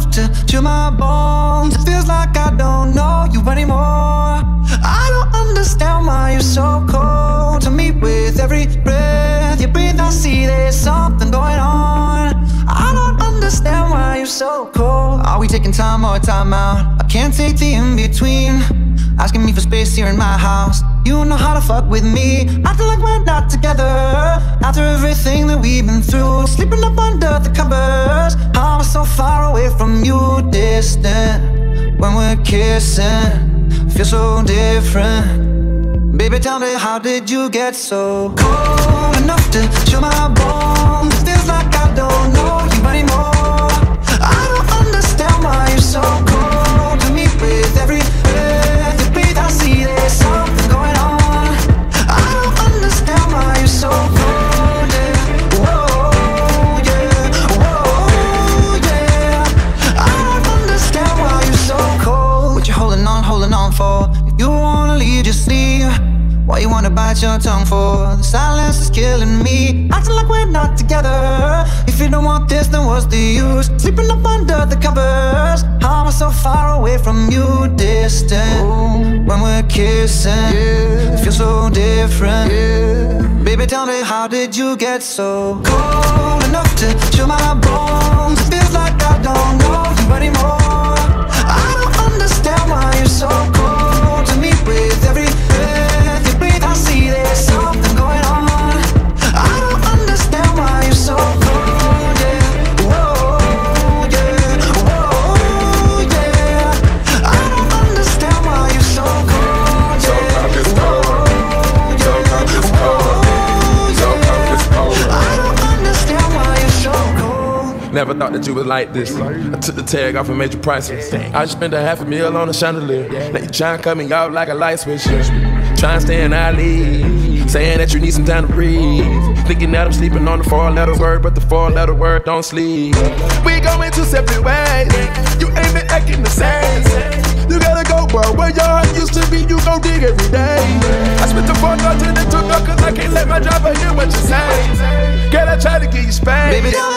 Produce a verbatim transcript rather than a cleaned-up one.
enough to chill my bones. It feels like I don't know you anymore. I don't understand why you're so cold to me. With every breath you breathe, I see there's something going on. I don't understand why you're so cold. Are we taking time or time out? I can't take the in-between. Asking me for space here in my house. You know how to fuck with me, acting like we're not together. After everything that we've been through, sleeping up under the covers. I'm so far away from you, distant. When we're kissing, feel so different. Baby, tell me, how did you get so cold enough to chill my bones? It feels like I don't know you anymore. I don't understand why you're so cold to me. With every breath you breathe, I see there's something going on. I don't understand why you're so cold, yeah. Whoa, yeah, whoa, yeah. I don't understand why you're so cold. What you holding on, holding on for? If you wanna leave, just leave. Why you wanna bite your tongue for? The silence is killing me, acting like we're not together. If you don't want this, then what's the use? Sleeping up under the covers. I'm so far away from you, distant. Ooh. When we're kissing, yeah. It feels so different, yeah. Baby, tell me, how did you get so cold enough to chill my bones? It feels like I don't know you anymore. I don't understand why you're so cold to me. With every breath you breathe, I see there's something going on. I don't understand why you're so cold, yeah. Whoa, yeah, whoa, yeah. I don't understand why you're so cold, yeah. So cold, it's cold. So cold, it's cold. So cold, it's cold. I don't understand why you're so cold. Never thought that you was like this. I took the tag off and made you priceless. I just spent a half a meal on a chandelier. Now you tryna cut me out like a light switch. Tryna stay in our league, saying that you need some time to breathe. Thinking that I'm sleeping on the four-letter word, but the four-letter word don't sleep. We going two separate ways. You ain't been acting the same. You gotta go, bro. Where your heart used to be, you gon' dig every day. I spent the four thoughts in the two, cause I can't let my driver hear what you say. Girl, I try to give you space. Baby,